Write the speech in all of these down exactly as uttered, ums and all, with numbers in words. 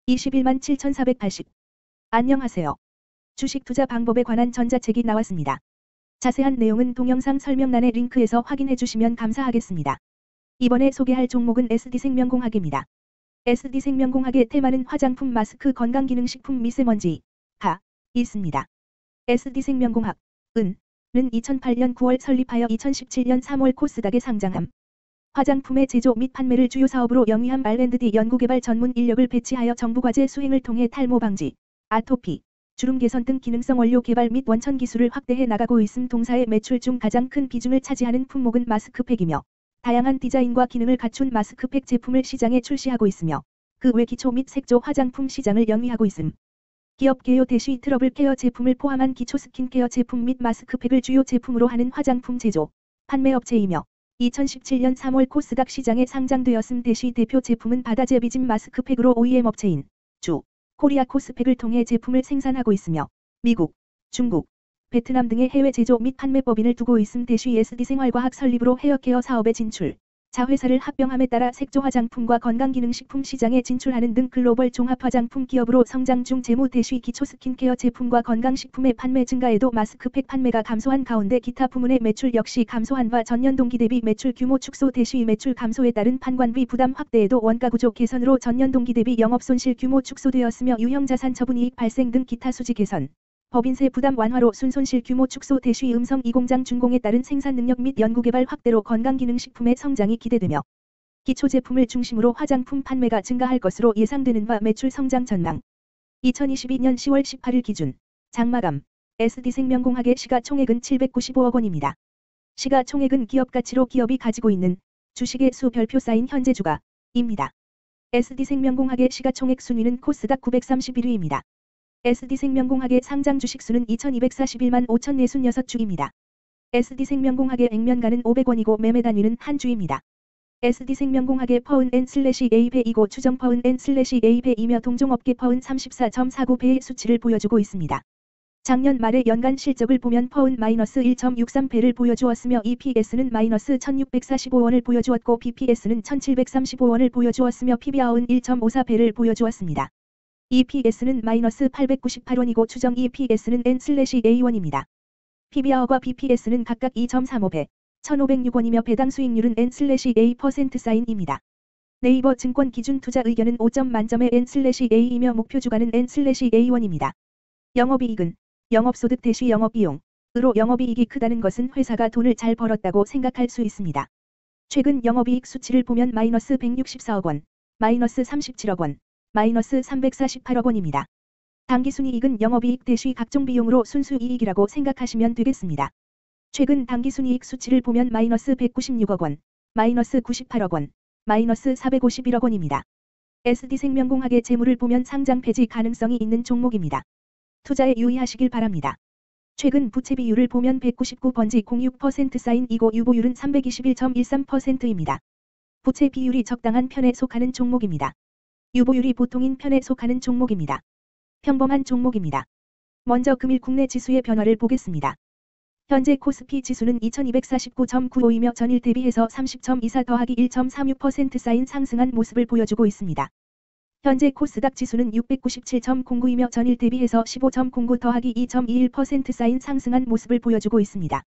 이십일만 칠천사백팔십. 안녕하세요. 주식 투자 방법에 관한 전자책이 나왔습니다. 자세한 내용은 동영상 설명란의 링크에서 확인해 주시면 감사하겠습니다. 이번에 소개할 종목은 에스디생명공학입니다. 에스디생명공학의 테마는 화장품, 마스크, 건강기능식품, 미세먼지가 있습니다. 에스디생명공학 은 는 이천팔년 구월 설립하여 이천십칠년 삼월 코스닥에 상장함. 화장품의 제조 및 판매를 주요 사업으로 영위함. 알 앤 디 연구개발 전문 인력을 배치하여 정부과제 수행을 통해 탈모 방지, 아토피, 주름 개선 등 기능성 원료 개발 및 원천 기술을 확대해 나가고 있음. 동사의 매출 중 가장 큰 비중을 차지하는 품목은 마스크팩이며 다양한 디자인과 기능을 갖춘 마스크팩 제품을 시장에 출시하고 있으며 그 외 기초 및 색조 화장품 시장을 영위하고 있음. 기업 개요 대시 트러블 케어 제품을 포함한 기초 스킨케어 제품 및 마스크팩을 주요 제품으로 하는 화장품 제조, 판매 업체이며 이천십칠년 삼월 코스닥 시장에 상장되었음. 대시 대표 제품은 바다제비진 마스크팩으로 오이엠 업체인 주 코리아 코스팩을 통해 제품을 생산하고 있으며 미국, 중국, 베트남 등의 해외 제조 및 판매 법인을 두고 있음. 대시 에스디생활과학 설립으로 헤어케어 사업에 진출, 자회사를 합병함에 따라 색조 화장품과 건강기능식품 시장에 진출하는 등 글로벌 종합화장품 기업으로 성장 중. 재무 대시 기초 스킨케어 제품과 건강식품의 판매 증가에도 마스크팩 판매가 감소한 가운데 기타 부문의 매출 역시 감소한 바 전년 동기 대비 매출 규모 축소. 대시 매출 감소에 따른 판관비 부담 확대에도 원가 구조 개선으로 전년 동기 대비 영업손실 규모 축소되었으며 유형자산 처분이익 발생 등 기타 수지 개선, 법인세 부담 완화로 순손실 규모 축소. 대시 음성 이공장 준공에 따른 생산 능력 및 연구개발 확대로 건강기능식품의 성장이 기대되며 기초 제품을 중심으로 화장품 판매가 증가할 것으로 예상되는 바 매출 성장 전망. 이천이십이년 시월 십팔일 기준 장마감 에스디생명공학의 시가총액은 칠백구십오억 원입니다. 시가총액은 기업가치로 기업이 가지고 있는 주식의 수 별표 쌓인 현재 주가입니다. 에스디생명공학의 시가총액 순위는 코스닥 구백삼십일 위입니다. 에스디생명공학의 상장 주식수는 이천이백사십일만 오천사십육 주입니다. 에스디생명공학의 액면가는 오백 원이고 매매 단위는 한 주입니다. 에스디생명공학의 퍼은 엔 슬래시 에이 배이고 추정 퍼은 엔 슬래시 에이 배이며 동종업계 퍼은 삼십사 점 사구 배의 수치를 보여주고 있습니다. 작년 말의 연간 실적을 보면 퍼은 마이너스 일 점 육삼 배를 보여주었으며 이피에스는 마이너스 천육백사십오 원을 보여주었고 비피에스는 천칠백삼십오 원을 보여주었으며 피비알은 일 점 오사 배를 보여주었습니다. 이피에스는 마이너스 팔백구십팔 원이고 추정 이피에스는 엔 슬래시 에이 원입니다. 피비알과 비피에스는 각각 이 점 삼오 배, 천오백육 원이며 배당 수익률은 엔 슬래시 에이 퍼센트 사인입니다. 네이버 증권 기준 투자 의견은 오 점 만점의 엔 슬래시 에이이며 목표 주가는 엔 슬래시 에이 원입니다. 영업이익은 영업소득 대시 영업비용으로 영업이익이 크다는 것은 회사가 돈을 잘 벌었다고 생각할 수 있습니다. 최근 영업이익 수치를 보면 마이너스 백육십사억 원, 마이너스 삼십칠억 원, 마이너스 삼백사십팔억 원입니다. 당기순이익은 영업이익 대시 각종 비용으로 순수이익이라고 생각하시면 되겠습니다. 최근 당기순이익 수치를 보면 마이너스 백구십육억 원, 마이너스 구십팔억 원, 마이너스 사백오십일억 원입니다. 에스디생명공학의 재물을 보면 상장 폐지 가능성이 있는 종목입니다. 투자에 유의하시길 바랍니다. 최근 부채 비율을 보면 백구십구 점 공육 퍼센트 사인 이고 유보율은 삼백이십일 점 일삼 퍼센트입니다. 부채 비율이 적당한 편에 속하는 종목입니다. 유보율이 보통인 편에 속하는 종목입니다. 평범한 종목입니다. 먼저 금일 국내 지수의 변화를 보겠습니다. 현재 코스피 지수는 이천이백사십구 점 구오이며 전일 대비해서 삼십 점 이사 더하기 일 점 삼육 퍼센트 사인 상승한 모습을 보여주고 있습니다. 현재 코스닥 지수는 육백구십칠 점 공구이며 전일 대비해서 십오 점 공구 더하기 이 점 이일 퍼센트 사인 상승한 모습을 보여주고 있습니다.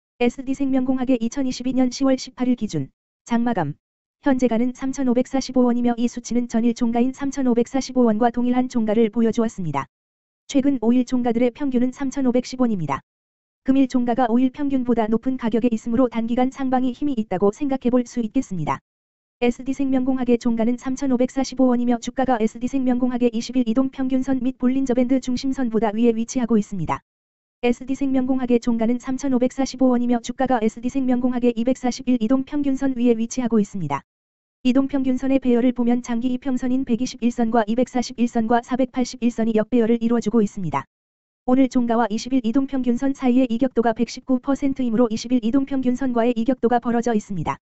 에스디생명공학의 이천이십이년 시월 십팔일 기준 장마감 현재가는 삼천오백사십오 원이며 이 수치는 전일 종가인 삼천오백사십오 원과 동일한 종가를 보여주었습니다. 최근 오 일 종가들의 평균은 삼천오백십 원입니다. 금일 종가가 오 일 평균보다 높은 가격에 있으므로 단기간 상방이 힘이 있다고 생각해 볼 수 있겠습니다. 에스디생명공학의 종가는 삼천오백사십오 원이며 주가가 에스디생명공학의 이십일 이동 평균선 및 볼린저밴드 중심선보다 위에 위치하고 있습니다. 에스디생명공학의 종가는 삼천오백사십오 원이며 주가가 에스디생명공학의 이백사십일 이동 평균선 위에 위치하고 있습니다. 이동평균선의 배열을 보면 장기 이평선인 백이십일 선과 이백사십일 선과 사백팔십일 선이 역배열을 이루어주고 있습니다. 오늘 종가와 이십일 이동평균선 사이의 이격도가 백십구 퍼센트이므로 이십일 이동평균선과의 이격도가 벌어져 있습니다.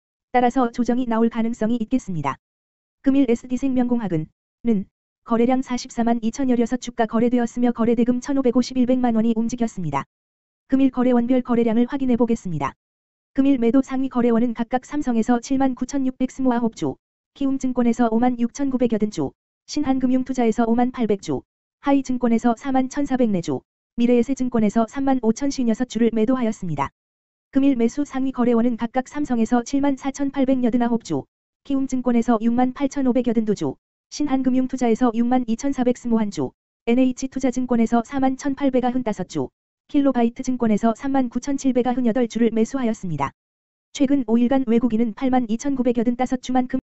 따라서 조정이 나올 가능성이 있겠습니다. 금일 에스디생명공학은 는 거래량 사십사만 이천십육 주가 거래되었으며 거래대금 천오백오십일백만 원이 움직였습니다. 금일 거래원별 거래량을 확인해 보겠습니다. 금일 매도 상위 거래원은 각각 삼성에서 칠만 구천육백이십구 주, 키움증권에서 오만 육천구백팔십 주, 신한금융투자에서 오만 팔백 주, 하이증권에서 사만 천사백사 주, 미래에셋증권에서 삼만 오천오십육 주를 매도하였습니다. 금일 매수 상위 거래원은 각각 삼성에서 칠만 사천팔백팔십구 주, 키움증권에서 육만 팔천오백팔십이 주, 신한금융투자에서 육만 이천사백이십일 주, 엔에이치투자증권에서 사만 천팔백구십오 주, 킬로바이트증권에서 삼만 구천칠백구십팔 주를 매수하였습니다. 최근 오 일간 외국인은 팔만 이천구백팔십오 주만큼